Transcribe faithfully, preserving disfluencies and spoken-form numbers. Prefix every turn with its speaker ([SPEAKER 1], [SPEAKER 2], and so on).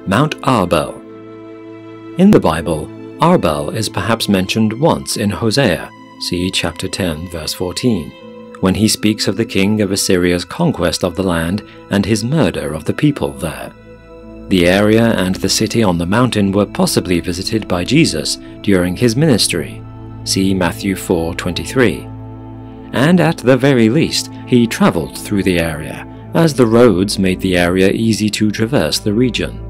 [SPEAKER 1] Mount Arbel. In the Bible, Arbel is perhaps mentioned once in Hosea, see chapter ten, verse fourteen, when he speaks of the king of Assyria's conquest of the land and his murder of the people there. The area and the city on the mountain were possibly visited by Jesus during his ministry, see Matthew four twenty-three. And at the very least, he traveled through the area, as the roads made the area easy to traverse the region.